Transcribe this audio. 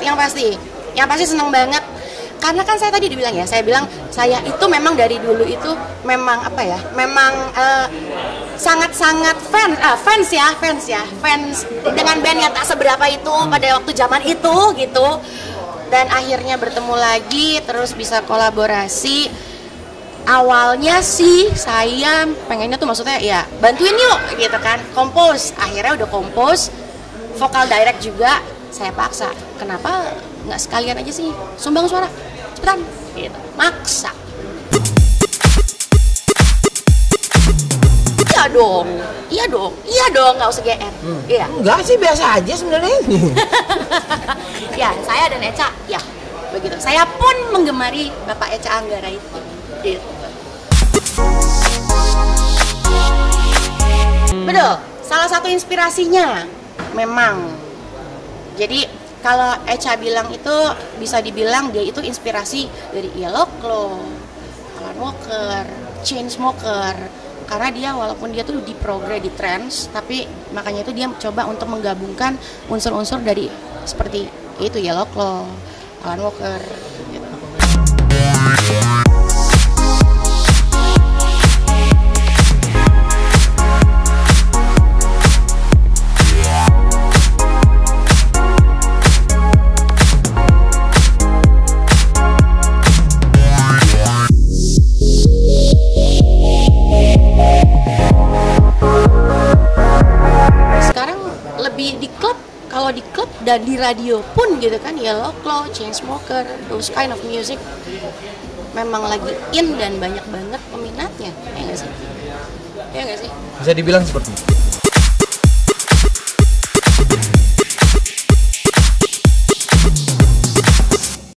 yang pasti seneng banget. Karena kan saya tadi dibilang ya, saya bilang saya itu memang dari dulu itu memang apa ya, memang sangat-sangat fans dengan band yang tak seberapa itu pada waktu zaman itu gitu. Dan akhirnya bertemu lagi, terus bisa kolaborasi. Awalnya sih saya pengennya tuh maksudnya ya bantuin yuk gitu kan, kompos. Akhirnya udah kompos, vokal direct juga saya paksa. Kenapa nggak sekalian aja sih sumbang suara? Cepetan gitu, maksa. Iya dong, nggak usah GR. Iya. Enggak sih, biasa aja sebenarnya ini. Ya, saya dan Eca, ya begitu. Saya pun menggemari Bapak Eca Anggara itu. Gitu. Betul, salah satu inspirasinya memang. Jadi kalau Eca bilang itu bisa dibilang dia itu inspirasi dari Yellow Claw, Alan Walker, Chainsmokers. Karena dia walaupun dia tuh di progre di trance, tapi makanya itu dia coba untuk menggabungkan unsur-unsur dari seperti itu Yellow Claw, Alan Walker gitu. Kalau di klub dan di radio pun gitu kan, Yellow Claw, Chainsmokers, those kind of music memang lagi in dan banyak banget peminatnya, ya nggak sih? Bisa dibilang seperti itu.